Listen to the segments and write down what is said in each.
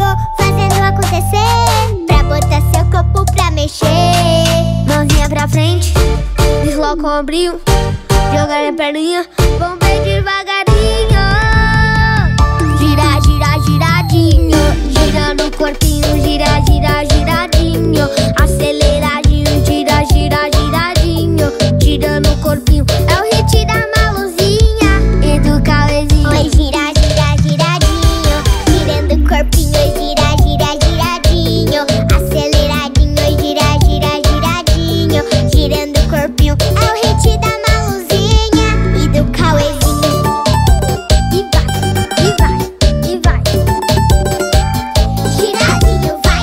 fazendo acontecer, pra botar seu corpo pra mexer. Mãozinha pra frente, desloca o ombrinho, joga na perninha, vamos bem devagarinho. Gira, gira, giradinho, girando o corpinho, gira, gira, giradinho. Aceleradinho, gira, gira, giradinho, girando o corpinho. É o hit da Maluzinha e do Cauêzinho. Oi, gira, gira, giradinho, girando o corpinho, gira, gira, giradinho. Aceleradinho, gira, gira, giradinho, girando o corpinho. É o hit da Maluzinha e do Cauêzinho. E vai, e vai, e vai. Giradinho, vai.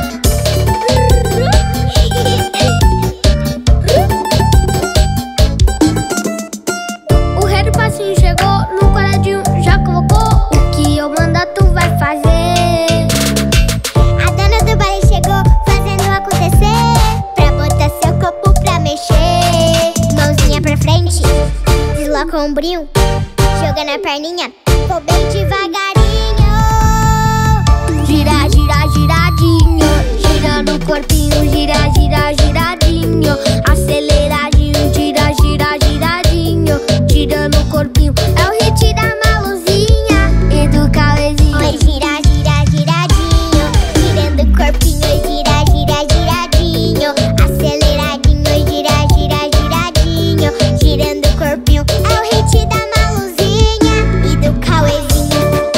O rei do passinho chegou, no quadradinho já colocou. O que eu mandar tu vai fazer. A dona do baile chegou, fazendo acontecer, pra botar seu corpo pra mexer. Mãozinha pra frente, desloca o ombrinho, joga na perninha, vou bem devagarinho. Gira, gira, giradinho, girando o corpinho, gira, gira, giradinho. Aceleradinho, gira, gira, giradinho, girando o corpinho. É o hit da Maluzinha e do Cauêzinho. Oi, gira, gira, giradinho, girando o corpinho, gira, gira, giradinho. Aceleradinho, gira, gira, giradinho, girando o corpinho. É o hit da Maluzinha e do Cauêzinho.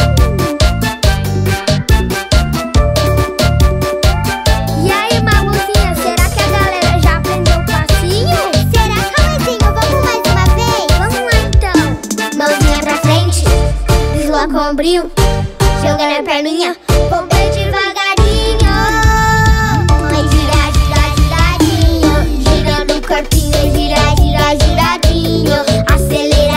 E aí, Maluzinha, será que a galera já aprendeu o passinho? Será, Cauêzinho? Vamos mais uma vez? Vamos lá então. Mãozinha pra frente, desloca o ombrinho, joga na perninha, vou bem devagarinho. Oi, gira, gira, giradinho, girando o corpinho, gira, gira, giradinho. Acelera.